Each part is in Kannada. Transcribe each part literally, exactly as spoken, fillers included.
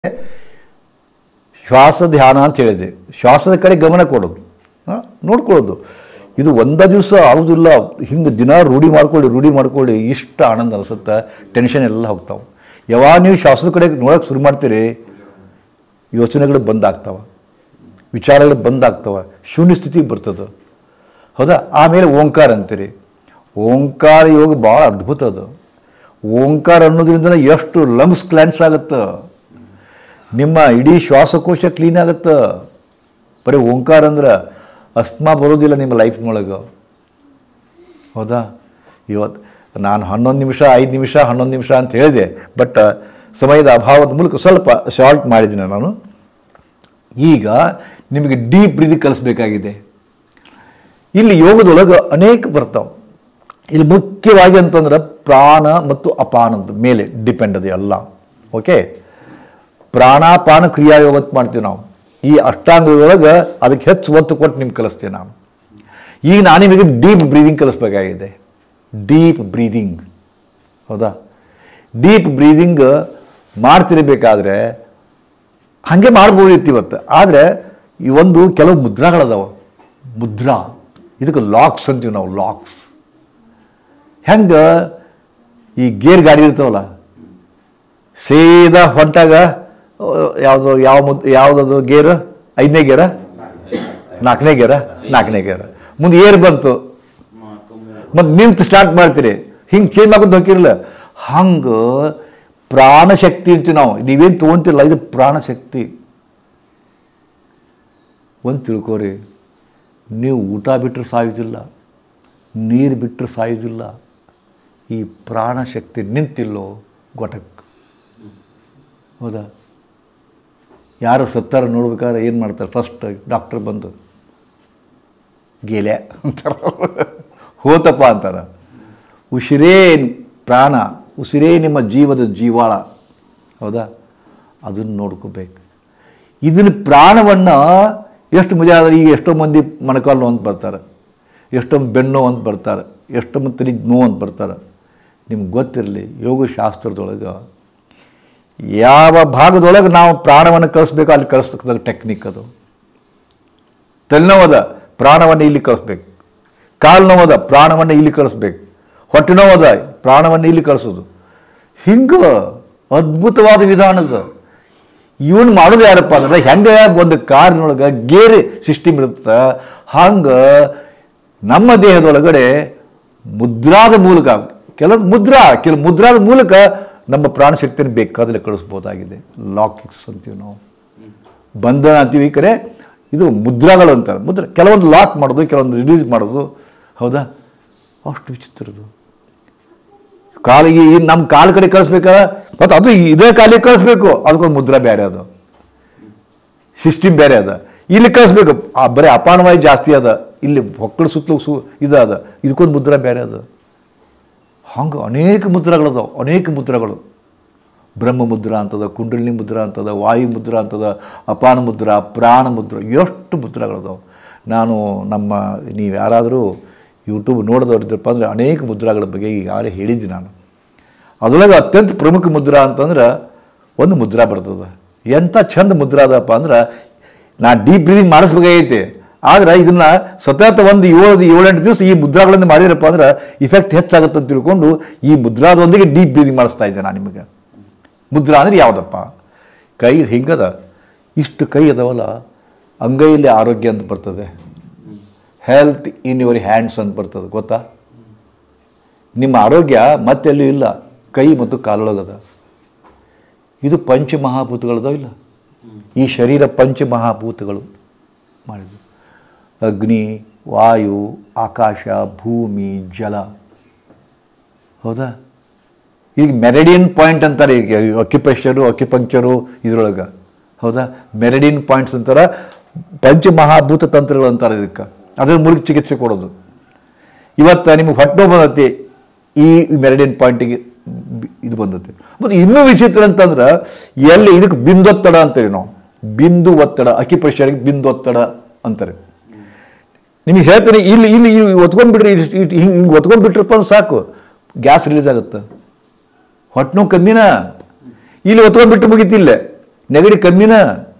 ಶ್ವಾಸ ಧ್ಯಾನ ಅಂತ ಹೇಳಿದೆ. ಶ್ವಾಸದ ಕಡೆ ಗಮನ ಕೊಡೋದು, ನೋಡ್ಕೊಳ್ಳೋದು. ಇದು ಒಂದೇ ದಿವಸ ಆಗೋದಿಲ್ಲ. ಹಿಂಗೆ ದಿನ ರೂಢಿ ಮಾಡ್ಕೊಳ್ಳಿ ರೂಢಿ ಮಾಡ್ಕೊಳ್ಳಿ ಇಷ್ಟ ಆನಂದ ಅನಿಸುತ್ತೆ. ಟೆನ್ಷನ್ ಎಲ್ಲ ಹೋಗ್ತಾವೆ. ಯಾವಾಗ ನೀವು ಶ್ವಾಸದ ಕಡೆ ನೋಡೋಕೆ ಶುರು ಮಾಡ್ತೀರಿ, ಯೋಚನೆಗಳು ಬಂದಾಗ್ತಾವೆ, ವಿಚಾರಗಳು ಬಂದಾಗ್ತವೆ, ಶೂನ್ಯ ಸ್ಥಿತಿಗೆ ಬರ್ತದೆ. ಹೌದಾ? ಆಮೇಲೆ ಓಂಕಾರ ಅಂತೀರಿ. ಓಂಕಾರ ಯೋಗ ಭಾಳ ಅದ್ಭುತ. ಅದು ಓಂಕಾರ ಅನ್ನೋದ್ರಿಂದ ಎಷ್ಟು ಲಂಗ್ಸ್ ಕ್ಲಾನ್ಸ್ ಆಗುತ್ತೆ, ನಿಮ್ಮ ಇಡೀ ಶ್ವಾಸಕೋಶ ಕ್ಲೀನ್ ಆಗುತ್ತೆ. ಬರೀ ಓಂಕಾರ ಅಂದ್ರೆ ಅಸ್ತಮಾ ಬರೋದಿಲ್ಲ ನಿಮ್ಮ ಲೈಫ್ನೊಳಗೆ. ಹೌದಾ? ಇವತ್ತು ನಾನು ಹನ್ನೊಂದು ನಿಮಿಷ ಐದು ನಿಮಿಷ ಹನ್ನೊಂದು ನಿಮಿಷ ಅಂತ ಹೇಳಿದೆ, ಬಟ್ ಸಮಯದ ಅಭಾವದ ಮೂಲಕ ಸ್ವಲ್ಪ ಶಾರ್ಟ್ ಮಾಡಿದ್ದೀನಿ ನಾನು. ಈಗ ನಿಮಗೆ ಡೀಪ್ ಬ್ರೀದಿಂಗ್ ಕಲಿಸ್ಬೇಕಾಗಿದೆ. ಇಲ್ಲಿ ಯೋಗದೊಳಗೆ ಅನೇಕ ಬರ್ತಾವೆ. ಇಲ್ಲಿ ಮುಖ್ಯವಾಗಿ ಅಂತಂದ್ರೆ ಪ್ರಾಣ ಮತ್ತು ಅಪಾನದ ಮೇಲೆ ಡಿಪೆಂಡ್ ಅದು ಎಲ್ಲ. ಓಕೆ, ಪ್ರಾಣಾಪಾನ ಕ್ರಿಯಾಯೋಗ ಅಂತ ಮಾಡ್ತೀವಿ ನಾವು. ಈ ಅಷ್ಟಾಂಗದೊಳಗೆ ಅದಕ್ಕೆ ಹೆಚ್ಚು ಒತ್ತು ಕೊಟ್ಟು ನಿಮ್ಗೆ ಕಲಿಸ್ತೀವಿ ನಾನು. ಈಗ ನಾನು ನಿಮಗೆ ಡೀಪ್ ಬ್ರೀದಿಂಗ್ ಕಲಿಸ್ಬೇಕಾಗಿದೆ. Deep breathing. ಹೌದಾ? ಡೀಪ್ ಬ್ರೀದಿಂಗ್ ಮಾಡ್ತಿರಬೇಕಾದ್ರೆ ಹಾಗೆ ಮಾಡ್ಬೋದಿತ್ತು ಇವತ್ತು. ಆದರೆ ಈ ಒಂದು ಕೆಲವು ಮುದ್ರಾಗಳದಾವ. ಮುದ್ರಾ, ಇದಕ್ಕೆ ಲಾಕ್ಸ್ ಅಂತೀವಿ ನಾವು. ಲಾಕ್ಸ್ ಹೆಂಗೆ ಈ ಗೇರ್ ಗಾಡಿ ಇರ್ತಾವಲ್ಲ, ಸೀದಾ ಹೊಂಟಾಗ ಯಾವುದು ಯಾವ ಮುದ್ ಯಾವುದದು ಗೇರು? ಐದನೇ ಗೇರ, ನಾಲ್ಕನೇ ಗೇರ, ನಾಲ್ಕನೇ ಗೇರ ಮುಂದೆ ಏರ್ ಬಂತು, ಮತ್ತು ನಿಂತು ಸ್ಟಾರ್ಟ್ ಮಾಡ್ತೀರಿ. ಹಿಂಗೆ ಚೇಂಜ್ ಆಗೋದು ಹೋಗಿರಲ್ಲ. ಹಂಗೆ ಪ್ರಾಣಶಕ್ತಿ ಅಂತೀವಿ ನಾವು. ನೀವೇನು ತೊಗೊಂತಿಲ್ಲ, ಇದು ಪ್ರಾಣಶಕ್ತಿ. ಒಂದು ತಿಳ್ಕೋರಿ, ನೀವು ಊಟ ಬಿಟ್ಟರೆ ಸಾಯೋದಿಲ್ಲ, ನೀರು ಬಿಟ್ಟರೆ ಸಾಯೋದಿಲ್ಲ. ಈ ಪ್ರಾಣಶಕ್ತಿ ನಿಂತಿಲ್ಲೋ ಗೊಟಕ್. ಹೌದಾ? ಯಾರು ಸತ್ತಾರ ನೋಡ್ಬೇಕಾದ್ರೆ ಏನು ಮಾಡ್ತಾರೆ? ಫಸ್ಟ್ ಡಾಕ್ಟ್ರ್ ಬಂದು ಗೇಲೆ ಅಂತಾರ, ಹೋತಪ್ಪ ಅಂತಾರೆ. ಉಸಿರೇ ಪ್ರಾಣ, ಉಸಿರೇ ನಿಮ್ಮ ಜೀವದ ಜೀವಾಳ. ಹೌದಾ? ಅದನ್ನು ನೋಡ್ಕೋಬೇಕು. ಇದನ್ನು ಪ್ರಾಣವನ್ನು ಎಷ್ಟು ಮಜಾ ಆದರೆ ಈಗ ಎಷ್ಟೋ ಮಂದಿ ಮೊಣಕಾಲು ಅಂತ ಬರ್ತಾರೆ, ಎಷ್ಟೋ ಬೆನ್ನು ಅಂತ ಬರ್ತಾರೆ, ಎಷ್ಟೋ ಮಂದಿ ತಲೆ ನೋವು ಅಂತ ಬರ್ತಾರೆ. ನಿಮ್ಗೆ ಗೊತ್ತಿರಲಿ, ಯೋಗಶಾಸ್ತ್ರದೊಳಗೆ ಯಾವ ಭಾಗದೊಳಗೆ ನಾವು ಪ್ರಾಣವನ್ನು ಕಳಿಸ್ಬೇಕು ಅಲ್ಲಿ ಕಳಿಸ್ತಕ್ಕಂಥ ಟೆಕ್ನಿಕ್ ಅದು. ತಲೆನೋವದ ಪ್ರಾಣವನ್ನು ಇಲ್ಲಿ ಕಳಿಸ್ಬೇಕು, ಕಾಲು ನೋವದ ಪ್ರಾಣವನ್ನು ಇಲ್ಲಿ ಕಳಿಸ್ಬೇಕು, ಹೊಟ್ಟೆ ನೋವದ ಪ್ರಾಣವನ್ನು ಇಲ್ಲಿ ಕಳಿಸೋದು. ಹಿಂಗೆ ಅದ್ಭುತವಾದ ವಿಧಾನದ. ಇವನು ಮಾಡೋದು ಯಾರಪ್ಪ ಅಂದ್ರೆ, ಹೆಂಗೆ ಒಂದು ಕಾರಿನೊಳಗೆ ಗೇರ್ ಸಿಸ್ಟಮ್ ಇರುತ್ತೆ, ಹಂಗೆ ನಮ್ಮ ದೇಹದೊಳಗಡೆ ಮುದ್ರಾದ ಮೂಲಕ, ಕೆಲವು ಮುದ್ರಾ ಕೆಲವು ಮುದ್ರಾದ ಮೂಲಕ ನಮ್ಮ ಪ್ರಾಣಶಕ್ತಿಯನ್ನು ಬೇಕಾದರೆ ಕಳಿಸ್ಬೋದಾಗಿದೆ. ಲಾಕಿಕ್ಸ್ ಅಂತೀವಿ ನಾವು, ಬಂಧನ ಅಂತೀವಿ. ಈ ಕಡೆ ಇದು ಮುದ್ರಾಗಳು ಅಂತಾರೆ. ಮುದ್ರ ಕೆಲವೊಂದು ಲಾಕ್ ಮಾಡೋದು, ಕೆಲವೊಂದು ರಿಲೀಸ್ ಮಾಡೋದು. ಹೌದಾ? ಅಷ್ಟು ವಿಚಿತ್ರದು. ಕಾಲಿಗೆ ನಮ್ಮ ಕಾಲು ಕಡೆ ಕಳಿಸ್ಬೇಕಾದ್ರೆ ಮತ್ತು ಅದು ಇದೇ ಕಾಲಿಗೆ ಕಳಿಸ್ಬೇಕು, ಅದಕ್ಕೊಂದು ಮುದ್ರಾ ಬೇರೆ, ಅದು ಸಿಸ್ಟಮ್ ಬೇರೆ ಅದ. ಇಲ್ಲಿ ಕಳಿಸ್ಬೇಕು, ಆ ಬರೀ ಅಪಾನವಾಯು ಜಾಸ್ತಿ ಅದ, ಇಲ್ಲಿ ಹೊಕ್ಕಳು ಸುತ್ತಲೂ ಸು ಇದು ಅದ, ಇದಕ್ಕೊಂದು ಮುದ್ರಾ ಬೇರೆ ಅದ. ಹಂಗೆ ಅನೇಕ ಮುದ್ರಾಗಳದಾವ, ಅನೇಕ ಮುದ್ರಾಗಳು. ಬ್ರಹ್ಮ ಮುದ್ರಾ ಅಂತದ, ಕುಂಡಲಿನಿ ಮುದ್ರಾ ಅಂತದ, ವಾಯು ಮುದ್ರಾ ಅಂತದ, ಅಪಾನ ಮುದ್ರಾ, ಪ್ರಾಣ ಮುದ್ರಾ, ಎಷ್ಟು ಮುದ್ರಾಗಳದಾವ. ನಾನು ನಮ್ಮ ನೀವು ಯಾರಾದರೂ ಯೂಟ್ಯೂಬ್ ನೋಡಿದವ್ರಿದ್ದಪ್ಪ ಅಂದರೆ ಅನೇಕ ಮುದ್ರಾಗಳ ಬಗ್ಗೆ ಈಗಾಗಲೇ ಹೇಳಿದ್ದೆ ನಾನು. ಅದರೊಳಗೆ ಅತ್ಯಂತ ಪ್ರಮುಖ ಮುದ್ರಾ ಅಂತಂದ್ರೆ ಒಂದು ಮುದ್ರಾ ಬರ್ತದೆ. ಎಂಥ ಚಂದ ಮುದ್ರಾ ಅದಪ್ಪ ಅಂದ್ರೆ, ನಾನು ಡೀಪ್ ಬ್ರೀದಿಂಗ್ ಮಾಡಿಸ್ಬೇಕಾಗೈತಿ. ಆದರೆ ಇದನ್ನು ಸತತ ಒಂದು ಏಳು ಏಳೆಂಟು ದಿವಸ ಈ ಮುದ್ರಾಗಳನ್ನು ಮಾಡಿದ್ರಪ್ಪ ಅಂದ್ರೆ ಇಫೆಕ್ಟ್ ಹೆಚ್ಚಾಗುತ್ತೆ ಅಂತ ತಿಳ್ಕೊಂಡು ಈ ಮುದ್ರಾದೊಂದಿಗೆ ಡೀಪ್ ಬ್ರೀದಿಂಗ್ ಮಾಡಿಸ್ತಾ ಇದ್ದೆ ನಾನು ನಿಮಗೆ. ಮುದ್ರಾ ಅಂದರೆ ಯಾವುದಪ್ಪ? ಕೈ ಹಿಂಗದ, ಇಷ್ಟು ಕೈ ಅದಾವಲ್ಲ, ಅಂಗೈಯಲ್ಲಿ ಆರೋಗ್ಯ ಅಂತ ಬರ್ತದೆ. ಹೆಲ್ತ್ ಇನ್ ಯುವರ್ ಹ್ಯಾಂಡ್ಸ್ ಅಂತ ಬರ್ತದೆ, ಗೊತ್ತಾ? ನಿಮ್ಮ ಆರೋಗ್ಯ ಮತ್ತೆಲ್ಲೂ ಇಲ್ಲ, ಕೈ ಮತ್ತು ಕಾಲೊಳಗದ. ಇದು ಪಂಚಮಹಾಭೂತಗಳದಾವ ಇಲ್ಲ, ಈ ಶರೀರ ಪಂಚಮಹಾಭೂತಗಳು ಮಾಡಿದ್ದು. ಅಗ್ನಿ, ವಾಯು, ಆಕಾಶ, ಭೂಮಿ, ಜಲ. ಹೌದಾ? ಈಗ ಮೆರಿಡಿಯನ್ ಪಾಯಿಂಟ್ ಅಂತಾರೆ, ಈಗ ಅಕ್ಯುಪ್ರೆಷರು ಅಕ್ಯುಪಂಕ್ಚರು ಇದರೊಳಗೆ. ಹೌದಾ? ಮೆರಿಡಿಯನ್ ಪಾಯಿಂಟ್ಸ್ ಅಂತಾರೆ, ಪಂಚಮಹಾಭೂತ ತಂತ್ರಗಳು ಅಂತಾರೆ ಇದಕ್ಕೆ. ಅದರ ಮೂಲಕ ಚಿಕಿತ್ಸೆ ಕೊಡೋದು. ಇವತ್ತು ನಿಮಗೆ ಹೊಟ್ಟೆ ಬಂದತಿ, ಈ ಮೆರಿಡಿಯನ್ ಪಾಯಿಂಟಿಗೆ ಇದು ಬಂದತ್ತೆ. ಮತ್ತು ಇನ್ನೂ ವಿಚಿತ್ರ ಅಂತಂದ್ರೆ, ಎಲ್ಲಿ ಇದಕ್ಕೆ ಬಿಂದೊತ್ತಡ ಅಂತೀವಿ ನಾವು. ಬಿಂದು ಒತ್ತಡ, ಅಕ್ಯುಪ್ರೆಷರ್ಗೆ ಬಿಂದು ಒತ್ತಡ ಅಂತಾರೆ. ನಿಮಗೆ ಹೇಳ್ತೀನಿ, ಇಲ್ಲಿ ಇಲ್ಲಿ ಒತ್ಕೊಂಡ್ಬಿಟ್ರಿ, ಹಿಂಗೆ ಹಿಂಗೆ ಒತ್ಕೊಂಡ್ಬಿಟ್ರಪ್ಪ ಅಂದ್ರೆ ಸಾಕು, ಗ್ಯಾಸ್ ರಿಲೀಸ್ ಆಗುತ್ತೆ. ಹೊಟ್ಟೆ ನೋವು ಕಮ್ಮಿನ ಇಲ್ಲಿ ಒತ್ಕೊಂಡ್ಬಿಟ್ಟು ಮುಗಿತಿಲ್ಲ. ನೆಗಡಿ ಕಮ್ಮಿನ.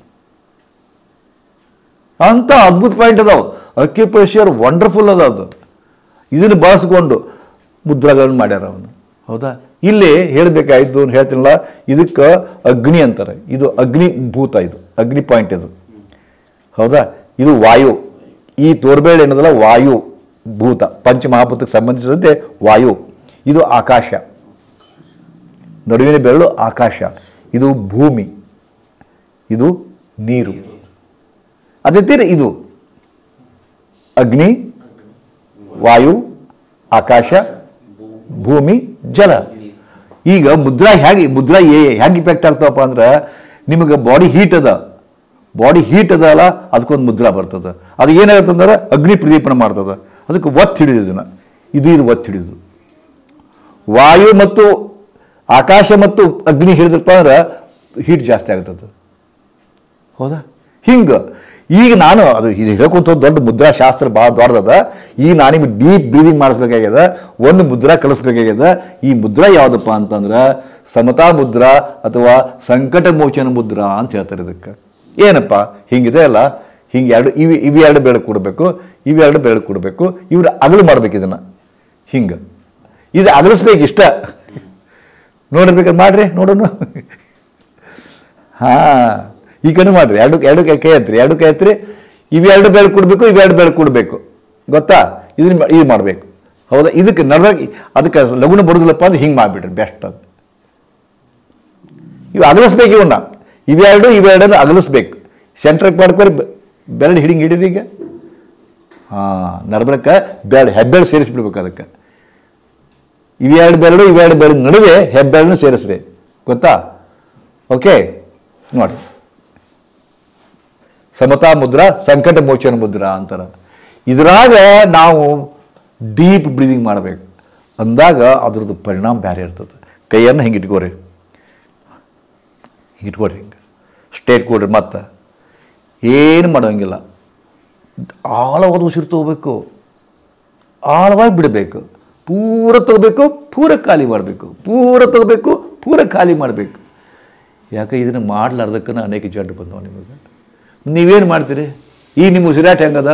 ಅಂತ ಅದ್ಭುತ ಪಾಯಿಂಟ್ ಅದಾವೆ. ಅಕ್ಯುಪ್ರೆಷರ್ ವಂಡರ್ಫುಲ್ ಅದ. ಅದು ಇದನ್ನು ಬಳಸ್ಕೊಂಡು ಮುದ್ರಾಗಳನ್ನು ಮಾಡ್ಯಾರ ಅವನು. ಹೌದಾ? ಇಲ್ಲಿ ಹೇಳಬೇಕಾಯ್ತು ಅಂತ ಹೇಳ್ತೀನಲ್ಲ, ಇದಕ್ಕೆ ಅಗ್ನಿ ಅಂತಾರೆ. ಇದು ಅಗ್ನಿ ಭೂತ, ಇದು ಅಗ್ನಿ ಪಾಯಿಂಟ್ ಇದು. ಹೌದಾ? ಇದು ವಾಯು. ಈ ತೋರ್ಬೇಳೆ ಏನದಲ್ಲ ವಾಯು ಭೂತ, ಪಂಚಮಹಾಭೂತಕ್ಕೆ ಸಂಬಂಧಿಸಿದಂತೆ ವಾಯು. ಇದು ಆಕಾಶ, ನಡುವಿನ ಬೆರಳು ಆಕಾಶ. ಇದು ಭೂಮಿ, ಇದು ನೀರು. ಅದೇ ತೀರ ಇದು ಅಗ್ನಿ, ವಾಯು, ಆಕಾಶ, ಭೂಮಿ, ಜಲ. ಈಗ ಮುದ್ರಾ ಹೇಗೆ ಮುದ್ರಾ ಏ ಹೆಂಗೆ ಇಫೆಕ್ಟ್ ಆಗ್ತಾವಪ್ಪ ಅಂದ್ರೆ, ನಿಮಗೆ ಬಾಡಿ ಹೀಟ್ ಅದ, ಬಾಡಿ ಹೀಟ್ ಅದ ಅಲ್ಲ, ಅದಕ್ಕೊಂದು ಮುದ್ರಾ ಬರ್ತದೆ. ಅದು ಏನಾಗುತ್ತಂದ್ರೆ ಅಗ್ನಿ ಪ್ರದೀಪನ ಮಾಡ್ತದೆ. ಅದಕ್ಕೆ ಒತ್ತು ಹಿಡಿದು ಇದನ್ನು ಇದು ಇದು ಒತ್ತು ಹಿಡಿದು ವಾಯು ಮತ್ತು ಆಕಾಶ ಮತ್ತು ಅಗ್ನಿ ಹಿಡಿದ್ರಪ್ಪ ಅಂದ್ರೆ ಹೀಟ್ ಜಾಸ್ತಿ ಆಗ್ತದೆ. ಹೌದಾ? ಹಿಂಗೆ ಈಗ ನಾನು ಅದು ಇದು ಹೇಳ್ಕೊಂತ ದೊಡ್ಡ ಮುದ್ರಾ ಶಾಸ್ತ್ರ ಭಾಳ ದೊಡ್ಡದ. ಈಗ ನಾನು ನಿಮಗೆ ಡೀಪ್ ಬ್ರೀದಿಂಗ್ ಮಾಡಿಸ್ಬೇಕಾಗ್ಯದ, ಒಂದು ಮುದ್ರಾ ಕಲಿಸ್ಬೇಕಾಗ್ಯದ. ಈ ಮುದ್ರಾ ಯಾವುದಪ್ಪ ಅಂತಂದ್ರೆ ಸಮತಾ ಮುದ್ರಾ ಅಥವಾ ಸಂಕಟ ಮೋಚನ ಮುದ್ರಾ ಅಂತ ಹೇಳ್ತಾರೆ. ಇದಕ್ಕೆ ಏನಪ್ಪ ಹಿಂಗಿದೆ ಅಲ್ಲ, ಹಿಂಗೆ ಎರಡು ಇವು ಇವೆರಡು ಬೆಳಕು ಕೊಡಬೇಕು, ಇವೆರಡು ಬೆಳಕು ಕೊಡಬೇಕು, ಇವ್ರು ಅಗಲು ಮಾಡ್ಬೇಕು ಇದನ್ನು. ಹಿಂಗೆ ಇದು ಅಗಲಿಸ್ಬೇಕು ಇಷ್ಟ. ನೋಡಿರ್ಬೇಕಾದ್ರೆ ಮಾಡ್ರಿ ನೋಡೋಣ. ಹಾಂ, ಈ ಕಣ್ಣು ಮಾಡಿರಿ. ಎರಡು ಎರಡು ಕೈ ಎತ್ತರಿ, ಎರಡು ಕೈ ಎತ್ತರಿ. ಇವೆರಡು ಬೆಳಕು ಕೊಡಬೇಕು, ಇವೆರಡು ಬೆಳಕು ಕೊಡಬೇಕು. ಗೊತ್ತಾ? ಇದನ್ನ ಇದು ಮಾಡಬೇಕು. ಹೌದಾ? ಇದಕ್ಕೆ ನಡುವಾಗಿ ಅದಕ್ಕೆ ಲಗುನ ಬರೋದಿಲ್ಲಪ್ಪ ಅಂದ್ರೆ ಹಿಂಗೆ ಮಾಡಿಬಿಟ್ರಿ ಬೆಸ್ಟ್. ಅದು ಇವು ಅಗಲಿಸ್ಬೇಕು. ಇವನ್ನ ಇವೆರಡು ಇವೆರಡನ್ನು ಅಗಲಿಸ್ಬೇಕು. ಸೆಂಟ್ರಿಗೆ ಮಾಡ್ಕೊರಿ, ಬೆರಳು ಹಿಡಿಂಗೆ ಹಿಡೀರಿ. ಈಗ ಹಾಂ, ನಡ್ಬರಕ್ಕೆ ಬೆರಳು ಹೆಬ್ಬೆರಳು ಸೇರಿಸ್ಬಿಡ್ಬೇಕು. ಅದಕ್ಕೆ ಇವೆರಡು ಬೆರಳು ಇವೆರಡು ಬೆರಳು ನಡುವೆ ಹೆಬ್ಬೆರಳನ್ನು ಸೇರಿಸ್ರಿ. ಗೊತ್ತಾ? ಓಕೆ, ನೋಡಿ. ಸಮತಾ ಮುದ್ರಾ, ಸಂಕಟ ಮೋಚನ ಮುದ್ರಾ ಅಂತಾರೆ. ಇದರಾಗ ನಾವು ಡೀಪ್ ಬ್ರೀದಿಂಗ್ ಮಾಡಬೇಕು. ಅಂದಾಗ ಅದ್ರದ್ದು ಪರಿಣಾಮ ಬೇರೆ ಇರ್ತದೆ. ಕೈಯನ್ನು ಹಿಂಗೆ ಇಟ್ಕೋರಿ, ಹಿಂಗೆ ಇಟ್ಕೋರಿ, ಹಿಂಗೆ ಸ್ಟೇಟ್ ಕೊಡ್ರಿ. ಮತ್ತು ಏನು ಮಾಡೋಂಗಿಲ್ಲ. ಆಳವಾದ ಉಸಿರು ತಗೋಬೇಕು, ಆಳವಾಗಿ ಬಿಡಬೇಕು. ಪೂರ ತಗೋಬೇಕು, ಪೂರ ಖಾಲಿ ಮಾಡಬೇಕು, ಪೂರ ತಗೋಬೇಕು, ಪೂರ ಖಾಲಿ ಮಾಡಬೇಕು. ಯಾಕೆ ಇದನ್ನು ಮಾಡಲಾರ್ದಕ್ಕನ ಅನೇಕ ಜಡ್ಡು ಬಂದವು ನಿಮಗೆ. ನೀವೇನು ಮಾಡ್ತೀರಿ? ಈ ನಿಮ್ಮ ಉಸಿರಾಟ ಹೆಂಗದ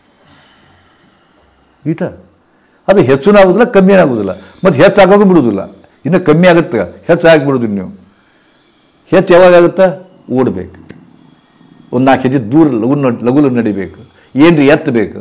ಈಟ ಅದು ಹೆಚ್ಚು ಆಗೋದಿಲ್ಲ, ಕಮ್ಮಿ ಆಗೋದಿಲ್ಲ, ಮತ್ತು ಹೆಚ್ಚಾಗೋದು ಬಿಡೋದಿಲ್ಲ. ಇನ್ನು ಕಮ್ಮಿ ಆಗುತ್ತೆ, ಹೆಚ್ಚಾಗಿ ಬಿಡೋದಿಲ್ಲ. ನೀವು ಹೆಚ್ಚು ಯಾವಾಗ ಆಗುತ್ತೆ? ಓಡಬೇಕು. ಒಂದು ನಾಲ್ಕು ಹೆಜ್ಜೆ ದೂರ ಲಘು ಲಘುಲು ನಡಿಬೇಕು. ಏನು ರೀ ಎತ್ತಬೇಕು.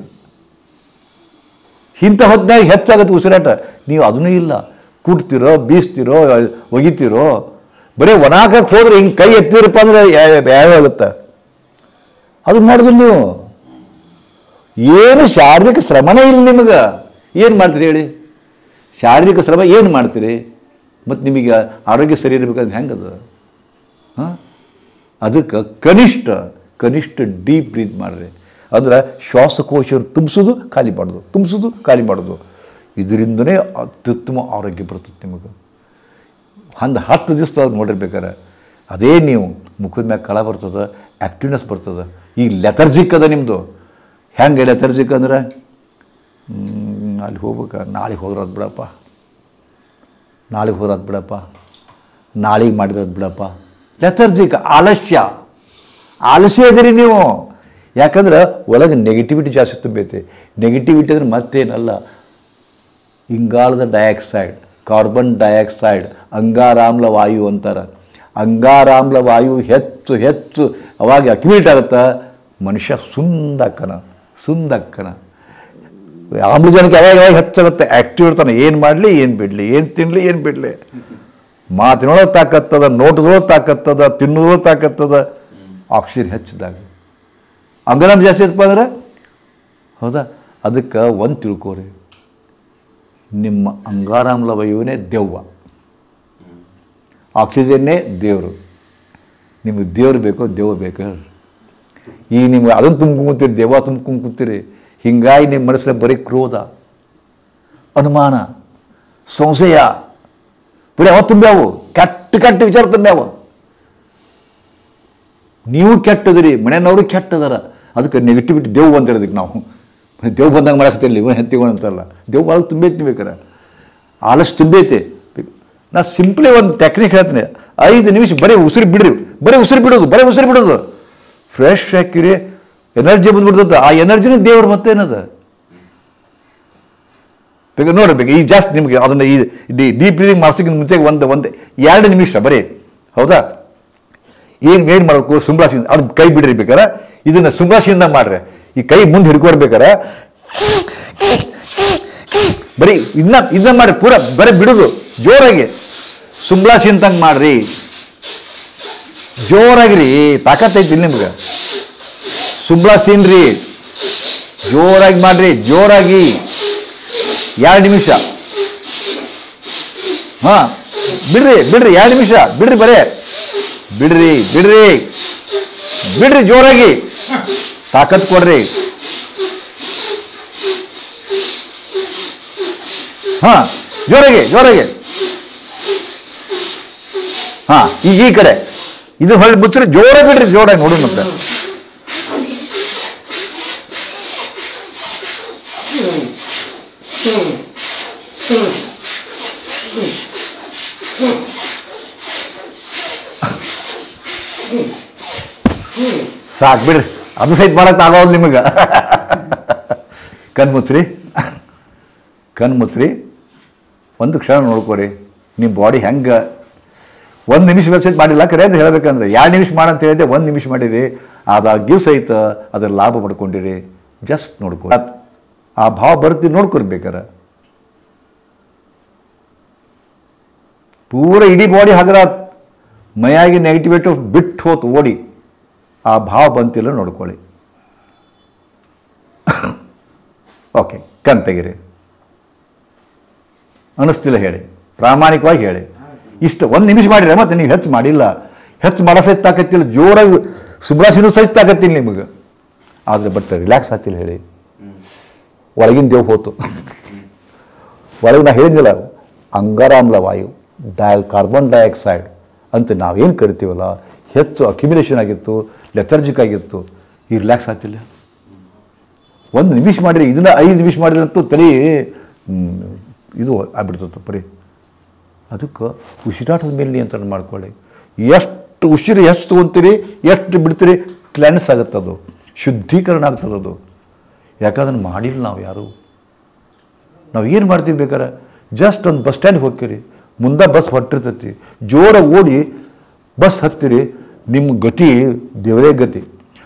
ಇಂಥ ಹೊತ್ತಿನಾಗ ಹೆಚ್ಚಾಗತ್ತೆ ಉಸಿರಾಟ. ನೀವು ಅದನ್ನೂ ಇಲ್ಲ, ಕುಟ್ತಿರೋ, ಬೀಸ್ತಿರೋ, ಒಗಿತೀರೋ. ಬರೀ ಒಣಾಕಕ್ಕೆ ಹೋದ್ರೆ ಹಿಂಗೆ ಕೈ ಎತ್ತಿರಪ್ಪ ಅಂದರೆ ಯಾವಾಗುತ್ತೆ? ಅದು ಮಾಡೋದಿಲ್ಲ ನೀವು. ಏನು ಶಾರೀರಿಕ ಶ್ರಮನೇ ಇಲ್ಲ ನಿಮಗೆ. ಏನು ಮಾಡ್ತೀರಿ ಹೇಳಿ? ಶಾರೀರಿಕ ಶ್ರಮ ಏನು ಮಾಡ್ತೀರಿ? ಮತ್ತು ನಿಮಗೆ ಆರೋಗ್ಯ ಸರಿ ಇರಬೇಕಾದ್ರೆ ಹೆಂಗದು? ಹಾಂ, ಅದಕ್ಕೆ ಕನಿಷ್ಠ ಕನಿಷ್ಠ ಡೀಪ್ ಬ್ರೀತ್ ಮಾಡಿರಿ. ಅಂದ್ರೆ ಶ್ವಾಸಕೋಶ ತುಂಬಿಸೋದು ಖಾಲಿ ಮಾಡೋದು, ತುಂಬಿಸೋದು ಖಾಲಿ ಮಾಡೋದು. ಇದರಿಂದನೇ ಅತ್ಯುತ್ತಮ ಆರೋಗ್ಯ ಬರ್ತದೆ ನಿಮಗೆ. ಒಂದು ಹತ್ತು ದಿವಸ ನೋಡಿರ್ಬೇಕಾರೆ ಅದೇ ನೀವು ಮುಖದ ಮ್ಯಾಗ ಕಳ ಬರ್ತದೆ, ಆ್ಯಕ್ಟಿವ್ನೆಸ್ ಬರ್ತದೆ. ಈಗ ಲೆಥರ್ಜಿಕ್ ಅದ ನಿಮ್ಮದು. ಹೆಂಗೆ ಲೆಥರ್ಜಿಕ್ ಅಂದ್ರೆ ಅಲ್ಲಿ ಹೋಗ್ಬೇಕ, ನಾಳೆಗೆ ಹೋದ್ರದು ಬಿಡಪ್ಪ, ನಾಳೆಗೆ ಹೋದ್ರದು ಬಿಡಪ್ಪ, ನಾಳೆಗೆ ಮಾಡಿದ್ರದು ಬಿಡಪ್ಪ. ಲೆಥರ್ಜಿಕ್ ಆಲಸ್ಯ, ಆಲಸ್ಯ ಇದೀರಿ ನೀವು. ಯಾಕಂದ್ರೆ ಒಳಗೆ ನೆಗೆಟಿವಿಟಿ ಜಾಸ್ತಿ ತುಂಬೈತೆ. ನೆಗೆಟಿವಿಟಿ ಅಂದ್ರೆ ಮತ್ತೇನಲ್ಲ, ಇಂಗಾಲದ ಡೈಆಕ್ಸೈಡ್, ಕಾರ್ಬನ್ ಡೈಆಕ್ಸೈಡ್, ಅಂಗಾರಾಮ್ಲ ವಾಯು ಅಂತಾರೆ. ಅಂಗಾರಾಮ್ಲ ವಾಯು ಹೆಚ್ಚು ಹೆಚ್ಚು ಅವಾಗ ಅಕ್ಯುಮಿಲೇಟ್ ಆಗುತ್ತೆ. ಮನುಷ್ಯ ಸುಂದಕ್ಕನ ಸುಂದಕ್ಕನ ಆಮ್ಲಜನಕ ಯಾವಾಗ ಯಾವಾಗ ಹೆಚ್ಚಾಗುತ್ತೆ, ಆ್ಯಕ್ಟಿವ್ ಇರ್ತಾನೆ. ಏನು ಮಾಡಲಿ, ಏನು ಬಿಡಲಿ, ಏನು ತಿನ್ನಲಿ, ಏನು ಬಿಡಲಿ. ಮಾತಿನೊಳಗೆ ತಾಕತ್ತದ, ನೋಟದೊಳಗೆ ತಾಕತ್ತದ, ತಿನ್ನೋದ್ರೊಳಗೆ ತಾಕತ್ತದ. ಆಕ್ಸಿಜನ್ ಹೆಚ್ಚಿದಾಗ ಅಂಗಾರಾಮ್ಲ ಜಾಸ್ತಿ ಇತ್ತಪ್ಪ ಅಂದ್ರೆ, ಹೌದಾ? ಅದಕ್ಕೆ ಒಂದು ತಿಳ್ಕೋರಿ, ನಿಮ್ಮ ಅಂಗಾರಾಮ್ಲ ವಾಯುವೇ ದೆವ್ವ, ಆಕ್ಸಿಜನ್ನೇ ದೇವರು. ನಿಮಗೆ ದೇವ್ರು ಬೇಕೋ ದೆವ್ವ ಬೇಕು ಹೇಳಿ? ಈಗ ನಿಮ್ಗೆ ಅದನ್ನು ತುಂಬ್ಕೊಂತೀರಿ, ದೆವ್ವ ತುಂಬ್ಕೊಂತೀರಿ. ಹೀಗಾಗಿ ನಿಮ್ಮ ಮನಸ್ಸಲ್ಲಿ ಬರೀ ಕ್ರೋಧ, ಅನುಮಾನ, ಸಂಶಯ, ಬರೀ ಅವ ತುಂಬ್ಯಾವು. ಕೆಟ್ಟ ಕೆಟ್ಟ ವಿಚಾರ ತುಂಬ್ಯಾವು. ನೀವು ಕೆಟ್ಟದ್ರಿ, ಮನೆಯವರು ಕೆಟ್ಟದಾರ. ಅದಕ್ಕೆ ನೆಗೆಟಿವಿಟಿ ದೇವ್ ಅಂತಾರೆ. ಅದಕ್ಕೆ ನಾವು ದೇವ್ ಬಂದಂಗೆ ಮಾಡಾಕ್ತಿರ್ಲಿ, ಇವ ಹೆಂತಿಗಳು ಅಂತಾರಲ್ಲ. ದೇವ್ ಭಾಳ ತುಂಬೈತಿ ಬೇಕಾರೆ, ಆಲಸ್ಯ ತುಂಬೈತೆ. ನಾ ಸಿಂಪ್ಲಿ ಒಂದು ಟೆಕ್ನಿಕ್ ಹೇಳ್ತೀನಿ. ಐದು ನಿಮಿಷ ಬರೀ ಉಸಿರು ಬಿಡ್ರಿ, ಬರೀ ಉಸಿರು ಬಿಡೋದು ಬರೀ ಉಸಿರು ಬಿಡೋದು ಫ್ರೆಶ್ ಹಾಕಿರಿ ಎನರ್ಜಿ ಬಂದ್ಬಿಡ್ತದ ಆ ಎನರ್ಜಿನೇ ದೇವ್ರು ಮತ್ತೇನದ ಬೇಕು ನೋಡಬೇಕು ಈ ಜಾಸ್ತಿ ನಿಮಗೆ ಅದನ್ನು ಈ ಡಿ ಡೀಪ್ ಬ್ರೀದಿಂಗ್ ಮಾಡ್ಸೋಕ್ಕಿಂತ ಮುಂಚೆ ಒಂದು ಒಂದು ಎರಡು ನಿಮಿಷ ಬರೀ ಹೌದಾ ಏನು ಏನು ಮಾಡಬೇಕು ಸುಂಬ್ರಾಸಿಂದ ಅದನ್ನ ಕೈ ಬಿಡ್ರಿ ಬೇಕಾರೆ ಇದನ್ನು ಸುಂಬ್ರಾಸಿಂದ ಮಾಡ್ರಿ ಈ ಕೈ ಮುಂದೆ ಹಿಡ್ಕೊಡ್ಬೇಕಾರೆ ಬರೀ ಇದನ್ನ ಇದನ್ನ ಮಾಡ್ರಿ ಪೂರ ಬರೀ ಬಿಡೋದು ಜೋರಾಗಿ ಸುಂಬ್ರಾಸಿಂದಂಗೆ ಮಾಡ್ರಿ ಜೋರಾಗಿರಿ ತಾಕತ್ತೈತಿ ನಿಮ್ಗೆ ಸುಂಬ್ರಾಸಿನ್ರಿ ಜೋರಾಗಿ ಮಾಡ್ರಿ ಜೋರಾಗಿ ಎರಡು ನಿಮಿಷ ಹಾ ಬಿಡ್ರಿ ಬಿಡ್ರಿ ಎರಡು ನಿಮಿಷ ಬಿಡ್ರಿ ಬರೇ ಬಿಡ್ರಿ ಬಿಡ್ರಿ ಬಿಡ್ರಿ ಜೋರಾಗಿ ತಾಕತ್ ಕೊಡ್ರಿ ಹಾ ಜೋರಾಗಿ ಜೋರಾಗಿ ಹಾ ಈಗ ಈ ಕಡೆ ಇದು ಹೊಳ್ಳಿ ಮುಚ್ಚರಿ ಜೋರಾಗಿ ಬಿಡ್ರಿ ಜೋರಾಗಿ ನೋಡು ಮತ್ತೆ ಸಾಕು ಬಿಡ್ರಿ ಅದು ಸಹಿತ ಮಾಡಕ್ ಆಗೋದು ನಿಮಗೆ ಕಣ್ಮುಚ್ಚ್ರಿ ಕಣ್ಮುಚ್ಚ್ರಿ ಒಂದು ಕ್ಷಣ ನೋಡ್ಕೋರಿ ನಿಮ್ಮ ಬಾಡಿ ಹೆಂಗೆ ಒಂದು ನಿಮಿಷ ವೆಬ್ಸೈಟ್ ಮಾಡಿಲ್ಲ ಕರೆ ಅಂತ ಹೇಳ್ಬೇಕಂದ್ರೆ ಎರಡು ನಿಮಿಷ ಮಾಡಂತ ಹೇಳಿದೆ ಒಂದು ನಿಮಿಷ ಮಾಡಿರಿ ಅದಾಗ್ಯೂ ಸಹಿತ ಅದ್ರ ಲಾಭ ಪಡ್ಕೊಂಡಿರಿ ಜಸ್ಟ್ ನೋಡ್ಕೊ ಆ ಭಾವ ಬರ್ತೀವಿ ನೋಡ್ಕೊರ್ಬೇಕಾರೆ ಪೂರ ಇಡೀ ಬಾಡಿ ಹಗರ ಮೈಯಾಗಿ ನೆಗೆಟಿವಿಟಿ ಬಿಟ್ಟು ಹೋತು ಓಡಿ ಆ ಭಾವ ಬಂತಿಲ್ಲ ನೋಡ್ಕೊಳ್ಳಿ ಓಕೆ ಕಣ್ ತೆಗಿರಿ ಅನ್ನಿಸ್ತಿಲ್ಲ ಹೇಳಿ ಪ್ರಾಮಾಣಿಕವಾಗಿ ಹೇಳಿ ಇಷ್ಟು ಒಂದು ನಿಮಿಷ ಮಾಡಿರ ಮತ್ತೆ ನೀವು ಹೆಚ್ಚು ಮಾಡಿಲ್ಲ ಹೆಚ್ಚು ಮಾಡೋ ಸಹಿತ ತಾಕತ್ತಿಲ್ಲ ಜೋರಾಗಿ ಸುಬ್ರಾಸಿನೂ ಸಹಿತ ತಾಕತ್ತಿಲ್ಲ ನಿಮಗೆ ಆದರೆ ಬಟ್ ರಿಲ್ಯಾಕ್ಸ್ ಆಗ್ತಿಲ್ಲ ಹೇಳಿ ಒಳಗಿನ ದೇವ್ ಹೋತು ಒಳಗೆ ನಾ ಹೇಳಿದ್ದಿಲ್ಲ ಅಂಗಾರಾಮ್ಲ ವಾಯು ಡೈ ಕಾರ್ಬನ್ ಡೈಆಕ್ಸೈಡ್ ಅಂತ ನಾವೇನು ಕರಿತೀವಲ್ಲ ಹೆಚ್ಚು ಅಕ್ಯುಮಿಲೇಷನ್ ಆಗಿತ್ತು ಲೆಥರ್ಜಿಕ್ ಆಗಿತ್ತು ಈ ರಿಲ್ಯಾಕ್ಸ್ ಆಗ್ತಿಲ್ಲ ಒಂದು ನಿಮಿಷ ಮಾಡಿರಿ ಇದನ್ನ ಐದು ನಿಮಿಷ ಮಾಡಿದ್ರಂತೂ ತಲೆ ಇದು ಆಗ್ಬಿಡ್ತತ್ತು ಬರೀ ಅದಕ್ಕೆ ಉಸಿರಾಟದ ಮೇಲೆ ನಿಯಂತ್ರಣ ಮಾಡ್ಕೊಳ್ಳಿ ಎಷ್ಟು ಉಸಿರು ಎಷ್ಟು ತೊಗೊತೀರಿ ಎಷ್ಟು ಬಿಡ್ತೀರಿ ಕ್ಲೆನ್ಸ್ ಆಗುತ್ತೆ ಅದು ಶುದ್ಧೀಕರಣ ಆಗ್ತದದು ಯಾಕಂದ್ರೆ ಮಾಡಿಲ್ಲ ನಾವು ಯಾರು ನಾವು ಏನು ಮಾಡ್ತೀವಿ ಬೇಕಾರೆ ಜಸ್ಟ್ ಒಂದು ಬಸ್ ಸ್ಟ್ಯಾಂಡ್ಗೆ ಹೋಗ್ತೀರಿ ಮುಂದೆ ಬಸ್ ಹೊಟ್ಟಿರ್ತೈತಿ ಜೋರಾಗಿ ಓಡಿ ಬಸ್ ಹತ್ತಿರಿ ನಿಮ್ಮ ಗತಿ ದೇವರೇ ಗತಿ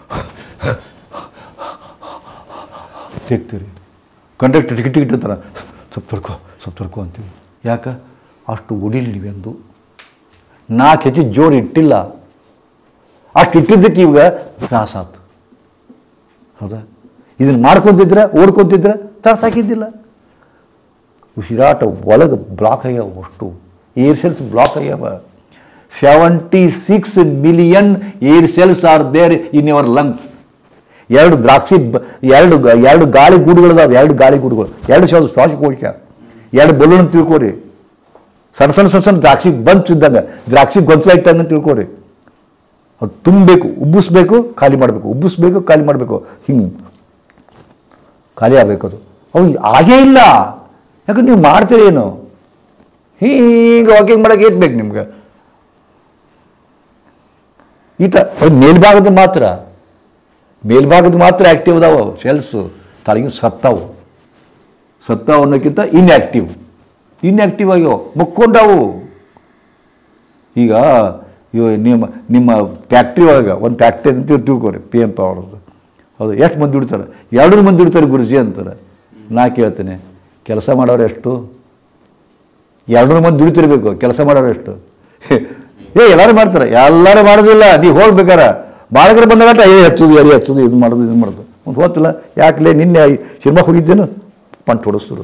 ತೆಗ್ತೀರಿ ಕಂಡಕ್ಟರ್ ಟಿಕೆಟ್ ಟಿಕೆಟ್ ಅಂತಾರ ಸ್ವಲ್ಪ ತೊಡ್ಕೊ ಸ್ವಲ್ಪ ತೊಡ್ಕೊ ಅಂತೀವಿ ಯಾಕೆ ಅಷ್ಟು ಓಡಿಲ್ಲ ನೀವೆಂದು ನಾಲ್ಕು ಹೆಚ್ಚು ಜೋರು ಇಟ್ಟಿಲ್ಲ ಅಷ್ಟು ಇಟ್ಟಿದ್ದಕ್ಕೆ ಇವಾಗ ತ್ರಾಸಾತು ಹೌದಾ ಇದನ್ನು ಮಾಡ್ಕೊತಿದ್ರೆ ಓಡ್ಕೊತಿದ್ರೆ ತ್ರಾಸ ಹಾಕಿದ್ದಿಲ್ಲ ಉಸಿರಾಟ ಒಳಗೆ ಬ್ಲಾಕ್ ಆಗ್ಯಾವ ಅಷ್ಟು ಏರ್ ಸೆಲ್ಸ್ ಬ್ಲಾಕ್ ಆಗ್ಯಾವ seventy six million air cells are there in your lungs ಎರಡು ದ್ರಾಕ್ಷಿ ಎರಡು ಎರಡು ಗಾಳಿ ಗೂಡುಗಳಿದಾವೆ ಎರಡು ಗಾಳಿ ಗೂಡುಗಳು ಎರಡು ಶ್ವಾಸ ಶ್ವಾಸಕೋಶ ಎರಡು ಬಲೂನ್ ತಿಳ್ಕೊರಿ ಸಣ್ಣ ಸಣ್ಣ ಸಣ್ಣ ಸಣ್ಣ ದ್ರಾಕ್ಷಿ ಬಂಚಿದ್ದಂಗೆ ದ್ರಾಕ್ಷಿ ಗೊಂಚಲ ಇಟ್ಟಂಗೆ ತಿಳ್ಕೊರಿ ಅದು ತುಂಬಬೇಕು ಉಬ್ಬಿಸ್ಬೇಕು ಖಾಲಿ ಮಾಡಬೇಕು ಉಬ್ಬಿಸ್ಬೇಕು ಖಾಲಿ ಮಾಡಬೇಕು ಹಿಂಗೆ ಖಾಲಿ ಆಗಬೇಕು ಅದು ಅವು ಆಗೇ ಇಲ್ಲ ಯಾಕಂದ್ರೆ ನೀವು ಮಾಡ್ತೀರೇನು ಹೀಗೆ ವಾಕಿಂಗ್ ಮಾಡೋಕೆ ಏಟ್ ಬೇಕು ನಿಮ್ಗೆ ಈತ ಅದು ಮೇಲ್ಭಾಗದ ಮಾತ್ರ ಮೇಲ್ಭಾಗದ ಮಾತ್ರ ಆ್ಯಕ್ಟಿವ್ ಅದಾವ ಸೆಲ್ಸು ತಳಗಿನ ಸತ್ತಾವು ಸತ್ತಾವು ಅನ್ನೋಕ್ಕಿಂತ ಇನ್ಆ್ಯಕ್ಟಿವ್ ಇನ್ಆ್ಯಕ್ಟಿವ್ ಆಗ್ಯಾವ ಮುಕ್ಕೊಂಡವು ಈಗ ಇವ ನಿಮ್ಮ ನಿಮ್ಮ ಫ್ಯಾಕ್ಟ್ರಿ ಒಳಗೆ ಒಂದು ಫ್ಯಾಕ್ಟ್ರಿ ಅಂತ ತಿಳ್ಕೊರಿ ಪಿ ಎಮ್ ಪವರ್ದು ಹೌದು ಎಷ್ಟು ಮಂದಿ ದುಡ್ತಾರೆ ಎರಡು ಮಂದಿ ದುಡ್ತಾರೆ ಗುರುಜಿ ಅಂತಾರೆ ನಾ ಕೇಳ್ತೇನೆ ಕೆಲಸ ಮಾಡೋರು ಎಷ್ಟು ಎರಡು ಮಂದಿ ದುಡಿತಿರ್ಬೇಕು ಕೆಲಸ ಮಾಡೋರು ಎಷ್ಟು ಏ ಎಲ್ಲರೂ ಮಾಡ್ತಾರೆ ಎಲ್ಲರೂ ಮಾಡೋದಿಲ್ಲ ನೀವು ಹೋಗ್ಬೇಕಾರ ಬಾಳಗರ ಬಂದಾಗಟ್ಟ ಏ ಹಚ್ಚೋದು ಎಡಿ ಹಚ್ಚೋದು ಇದು ಮಾಡೋದು ಇದು ಮಾಡೋದು ಒಂದು ಹೋಗ್ತಿಲ್ಲ ಯಾಕಲೇ ನಿನ್ನೆ ಸಿನಿಮಾ ಹೋಗಿದ್ದೇನು ಪಂಟ್ ಹೊಡಿಸ್ತಿರು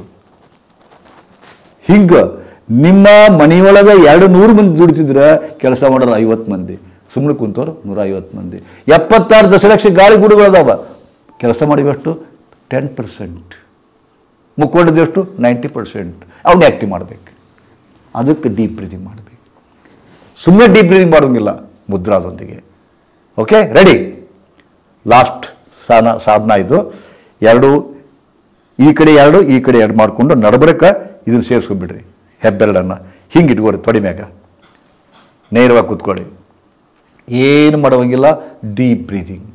ಹಿಂಗೆ ನಿಮ್ಮ ಮನೆಯೊಳಗೆ ಎರಡು ನೂರು ಮಂದಿ ದುಡಿತಿದ್ರೆ ಕೆಲಸ ಮಾಡೋರು ಐವತ್ತು ಮಂದಿ ಸುಮ್ಮನೆ ಕುಂತವ್ರು ನೂರ ಐವತ್ತು ಮಂದಿ ಎಪ್ಪತ್ತಾರು ದಶಲಕ್ಷ ಗಾಳಿ ಗೂಡುಗಳದಾವ ಕೆಲಸ ಮಾಡಿವಷ್ಟು ಟೆನ್ ಪರ್ಸೆಂಟ್ ಮುಕ್ಕೊಂಡಿದ್ದಷ್ಟು ನೈಂಟಿ ಪರ್ಸೆಂಟ್ ಅವ್ನು ಆ್ಯಕ್ಟಿವ್ ಮಾಡಬೇಕು ಅದಕ್ಕೆ ಡೀಪ್ ಬ್ರೀದಿಂಗ್ ಮಾಡಬೇಕು ಸುಮ್ಮನೆ ಡೀಪ್ ಬ್ರೀದಿಂಗ್ ಮಾಡೋಂಗಿಲ್ಲ ಮುದ್ರಾದೊಂದಿಗೆ ಓಕೆ ರೆಡಿ ಲಾಸ್ಟ್ ಸಾಧನ ಸಾಧನ ಇದು ಎರಡು ಈ ಕಡೆ ಎರಡು ಈ ಕಡೆ ಎರಡು ಮಾಡಿಕೊಂಡು ನಡಬರಕ ಇದನ್ನು ಸೇರಿಸ್ಕೊಂಡ್ಬಿಡ್ರಿ ಹೆಬ್ಬೆರಡನ್ನು ಹಿಂಗೆ ಇಟ್ಕೊಡಿ ತೊಡಿ ಮ್ಯಾಗ ನೇರವಾಗಿ ಕೂತ್ಕೊಳ್ಳಿ ಏನು ಮಾಡುವಂಗಿಲ್ಲ. ಡೀಪ್ ಬ್ರೀದಿಂಗ್,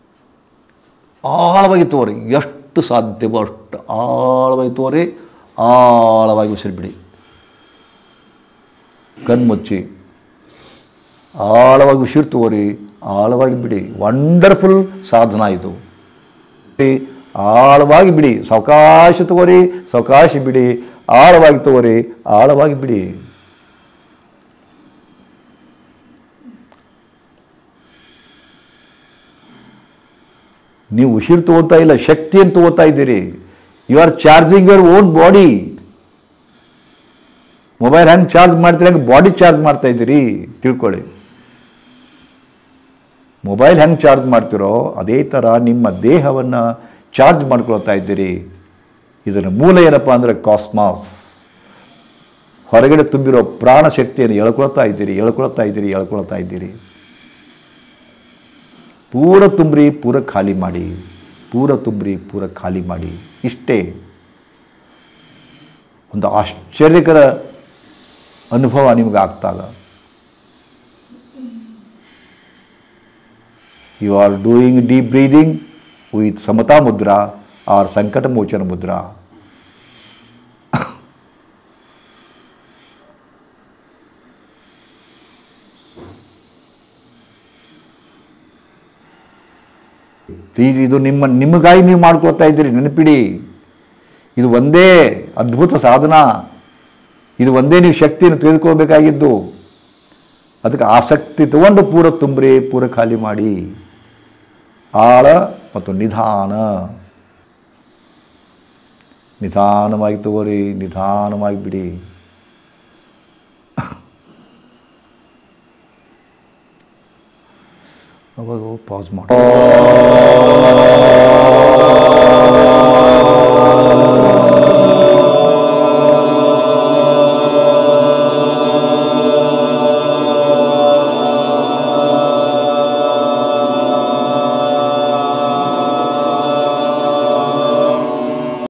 ಆಳವಾಗಿ ತೋರಿ, ಎಷ್ಟು ಸಾಧ್ಯವೋ ಅಷ್ಟು ಆಳವಾಗಿ ತೋರಿ, ಆಳವಾಗಿ ಉಸಿರು ಬಿಡಿ. ಕಣ್ಮುಚ್ಚಿ ಆಳವಾಗಿ ಉಸಿರು ತೋರಿ, ಆಳವಾಗಿ ಬಿಡಿ. ವಂಡರ್ಫುಲ್ ಸಾಧನ ಇದು. ಆಳವಾಗಿ ಬಿಡಿ, ಸಾವಕಾಶ ತಗೋರಿ, ಸಾವಕಾಶ ಬಿಡಿ, ಆಳವಾಗಿ ತಗೋರಿ, ಆಳವಾಗಿ ಬಿಡಿ. ನೀವು ಉಸಿರು ತಗೋತಾ ಇಲ್ಲ, ಶಕ್ತಿಯನ್ನು ತಗೋತಾ ಇದ್ದೀರಿ. You are charging your own body. Mobile ಹೆಂಗೆ ಚಾರ್ಜ್ ಮಾಡ್ತೀರಿ ಹಂಗೆ ಬಾಡಿ ಚಾರ್ಜ್ ಮಾಡ್ತಾ ಇದ್ದೀರಿ, ತಿಳ್ಕೊಳ್ಳಿ. ಮೊಬೈಲ್ ಹೆಂಗೆ ಚಾರ್ಜ್ ಮಾಡ್ತಿರೋ ಅದೇ ಥರ ನಿಮ್ಮ ದೇಹವನ್ನು ಚಾರ್ಜ್ ಮಾಡ್ಕೊಳ್ತಾ ಇದ್ದೀರಿ. ಇದರ ಮೂಲ ಏನಪ್ಪ ಅಂದರೆ ಕಾಸ್ಮಾಸ್. ಹೊರಗಡೆ ತುಂಬಿರೋ ಪ್ರಾಣ ಶಕ್ತಿಯನ್ನು ಎಳ್ಕೊಳ್ತಾ ಇದ್ದೀರಿ, ಎಳ್ಕೊಳ್ತಾ ಇದ್ದೀರಿ, ಎಳ್ಕೊಳ್ತಾ ಇದ್ದೀರಿ. ಪೂರ ತುಂಬ್ರಿ, ಪೂರ ಖಾಲಿ ಮಾಡಿ, ಪೂರ ತುಂಬ್ರಿ, ಪೂರ ಖಾಲಿ ಮಾಡಿ. ಇಷ್ಟೇ ಒಂದು ಆಶ್ಚರ್ಯಕರ ಅನುಭವ ನಿಮಗೆ ಆಗ್ತದ. You are doing deep breathing with samata mudra or sankata mochana Mudra. Please, ಇದು ನಿಮ್ಮ ನಿಮಗಾಗಿ ನೀವು ಮಾಡ್ಕೊಳ್ತಾ ಇದ್ದೀರಿ, ನೆನಪಿಡಿ. ಇದು ಒಂದೇ ಅದ್ಭುತ ಸಾಧನ, ಇದು ಒಂದೇ ನೀವು ಶಕ್ತಿಯನ್ನು ತಿಳಿದುಕೊಳ್ಬೇಕಾಗಿದ್ದು. ಅದಕ್ಕೆ ಆಸಕ್ತಿ ತಗೊಂಡು ಪೂರ ತುಂಬ್ರಿ, ಪೂರ ಖಾಲಿ ಮಾಡಿ. ಆಳ ಮತ್ತು ನಿಧಾನ, ನಿಧಾನವಾಗಿ ತಗೋರಿ, ನಿಧಾನವಾಗಿ ಬಿಡಿ. ಅವಾಗ ಪಾಸ್ ಮಾಡಿ.